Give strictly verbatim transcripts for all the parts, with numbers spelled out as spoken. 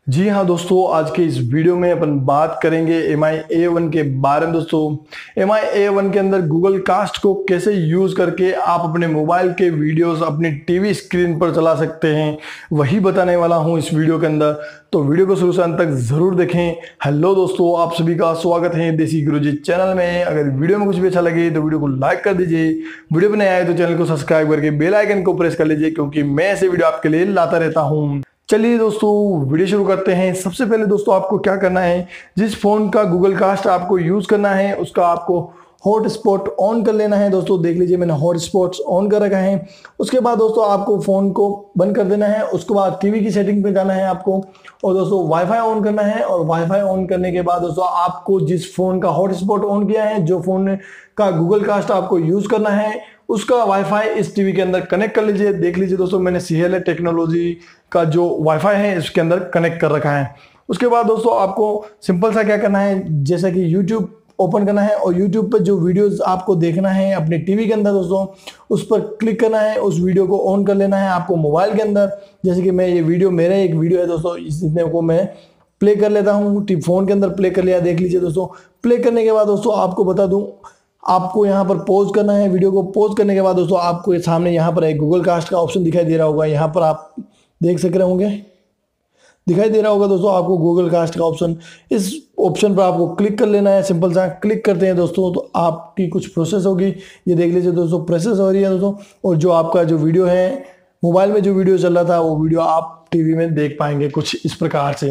जी हाँ दोस्तों, आज के इस वीडियो में अपन बात करेंगे एम आई ए वन के बारे में। दोस्तों एम आई ए वन के अंदर गूगल कास्ट को कैसे यूज करके आप अपने मोबाइल के वीडियोस अपनी टीवी स्क्रीन पर चला सकते हैं, वही बताने वाला हूं इस वीडियो के अंदर। तो वीडियो को शुरू से अंत तक जरूर देखें। हेलो दोस्तों, आप सभी का स्वागत है देसी गुरुजी चैनल में। अगर वीडियो में कुछ भी अच्छा लगे तो वीडियो को लाइक कर दीजिए, वीडियो पर नए आए तो चैनल को सब्सक्राइब करके बेल आइकन को प्रेस कर लीजिए, क्योंकि मैं ऐसे वीडियो आपके लिए लाता रहता हूँ। चलिए दोस्तों वीडियो शुरू करते हैं। सबसे पहले दोस्तों आपको क्या करना है, जिस फोन का गूगल कास्ट आपको यूज करना है उसका आपको हॉटस्पॉट ऑन कर लेना है। दोस्तों देख लीजिए मैंने हॉटस्पॉट ऑन कर रखा है। उसके बाद दोस्तों आपको फोन को बंद कर देना है। उसके बाद टीवी की सेटिंग पे जाना है आपको, और दोस्तों वाईफाई ऑन करना है। और वाईफाई ऑन करने के बाद दोस्तों आपको जिस फोन का हॉटस्पॉट ऑन किया है, जो फोन का गूगल कास्ट आपको यूज करना है, उसका वाईफाई इस टीवी के अंदर कनेक्ट कर लीजिए। देख लीजिए दोस्तों मैंने सी एल ए टेक्नोलॉजी का जो वाईफाई है इसके अंदर कनेक्ट कर रखा है। उसके बाद दोस्तों आपको सिंपल सा क्या करना है, जैसा कि यूट्यूब ओपन करना है और यूट्यूब पर जो वीडियोस आपको देखना है अपने टीवी के अंदर दोस्तों, उस पर क्लिक करना है, उस वीडियो को ऑन कर लेना है आपको मोबाइल के अंदर। जैसे कि मैं ये वीडियो मेरा एक वीडियो है दोस्तों, इसने को मैं प्ले कर लेता हूँ, फोन के अंदर प्ले कर लिया। देख लीजिए दोस्तों, प्ले करने के बाद दोस्तों आपको बता दूं, आपको यहाँ पर पॉज करना है। वीडियो को पॉज करने के बाद दोस्तों आपको सामने यहाँ पर एक गूगल कास्ट का ऑप्शन दिखाई दे रहा होगा। यहाँ पर आप देख सक रहे होंगे, दिखाई दे रहा होगा दोस्तों आपको गूगल कास्ट का ऑप्शन। इस ऑप्शन पर आपको क्लिक कर लेना है। सिंपल सा क्लिक करते हैं दोस्तों तो आपकी कुछ प्रोसेस होगी। ये देख लीजिए दोस्तों, प्रोसेस हो रही है दोस्तों, और जो आपका जो वीडियो है मोबाइल में जो वीडियो चल रहा था वो वीडियो आप टीवी में देख पाएंगे कुछ इस प्रकार से।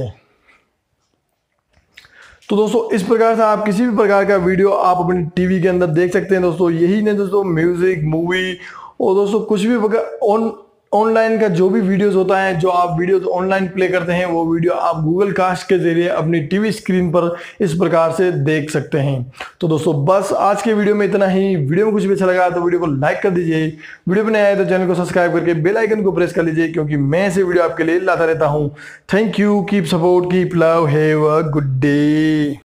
तो दोस्तों इस प्रकार से आप किसी भी प्रकार का वीडियो आप अपनी टीवी के अंदर देख सकते हैं दोस्तों। यही नहीं दोस्तों, म्यूजिक, मूवी और दोस्तों कुछ भी ऑन ऑनलाइन का जो भी वीडियोस होता है, जो आप वीडियोस ऑनलाइन प्ले करते हैं, वो वीडियो आप गूगल कास्ट के जरिए अपनी टीवी स्क्रीन पर इस प्रकार से देख सकते हैं। तो दोस्तों बस आज के वीडियो में इतना ही। वीडियो में कुछ भी अच्छा लगा तो वीडियो को लाइक कर दीजिए, वीडियो पर नए आए तो चैनल को सब्सक्राइब करके बेल आइकन को प्रेस कर लीजिए, क्योंकि मैं ऐसे वीडियो आपके लिए लाता रहता हूँ। Thank you, keep support, keep love, have a good day.